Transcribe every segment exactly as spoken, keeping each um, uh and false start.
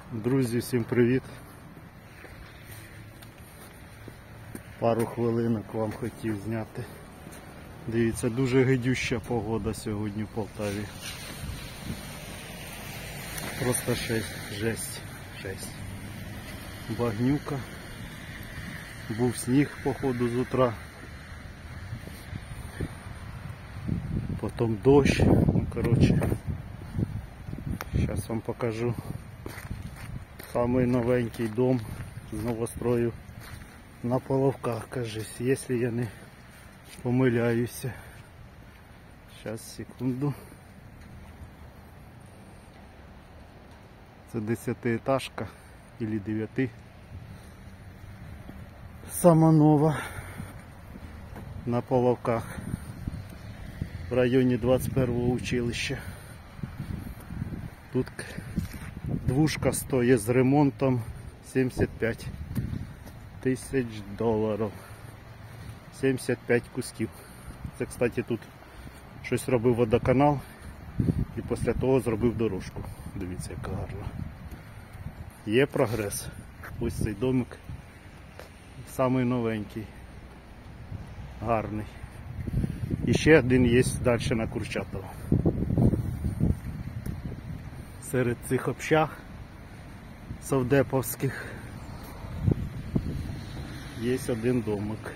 Друзі, всім привіт! Пару хвилинок вам хотів зняти. Дивіться, дуже гидюща погода сьогодні в Полтаві. Просто жесть, жесть, жесть. Багнюка. Був сніг, походу, з утра. Потім дощ. Ну, коротше, зараз вам покажу самий новенький дом з новострою на Половках, кажись, якщо я не помиляюся. Зараз, секунду. Це десятиэтажка или дев'яти. Сама нова на Половках в районі двадцять першого училища. Тут двушка стоїть з ремонтом сімдесят п'ять тисяч доларів. сімдесят п'ять кусків. Це, кстати, тут щось робив водоканал і після того зробив дорожку. Дивіться, яка гарна. Є прогрес. Ось цей домик. Самий новенький. Гарний. І ще один є далі на Курчатова. Серед цих общаг совдеповських є один домик.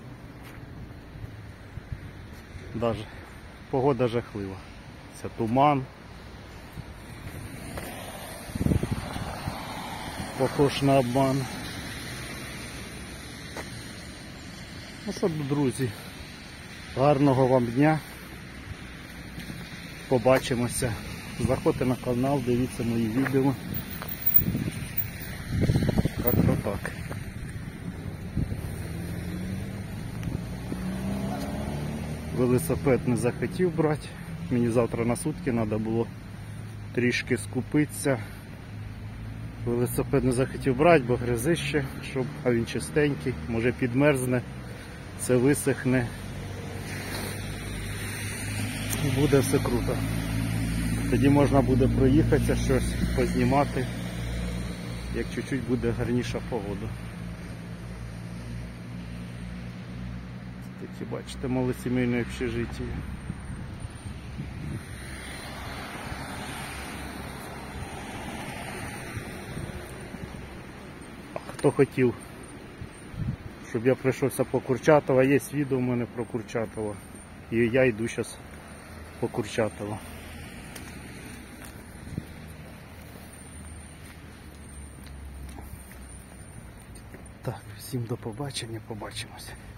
Даже погода жахлива. Це туман. Похож на обман. Ну що, друзі, гарного вам дня. Побачимося. Заходьте на канал, дивіться мої відео. Як-то так. Велосипед не захотів брати. Мені завтра на сутки треба було трішки скупитися. Велосипед не захотів брати, бо грязище, щоб, а він чистенький, може підмерзне, це висохне. І буде все круто. Тоді можна буде проїхатися, щось познімати, як чуть-чуть буде гарніша погода. Такі, бачите, малосімейне общежиття. Хто хотів, щоб я пройшовся по Курчатова, є відео в мене про Курчатова. І я йду зараз по Курчатова. Так, всім до побачення, побачимося.